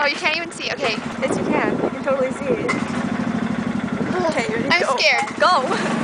Oh, you can't even see. Okay. Yes, you can. You can totally see it. Okay, ready? I'm Go. scared. Go.